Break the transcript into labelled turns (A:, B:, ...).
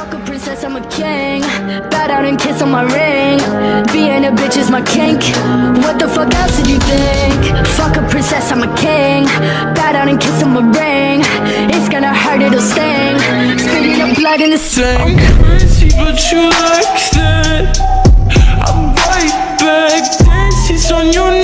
A: Fuck a princess, I'm a king. Bow down and kiss on my ring. Being a bitch is my kink. What the fuck else did you think? Fuck a princess, I'm a king. Bow down and kiss on my ring. It's gonna hurt, it'll sting. Spitting up blood in the sling.
B: I'm crazy, but you like that. I'm right back. Dances on your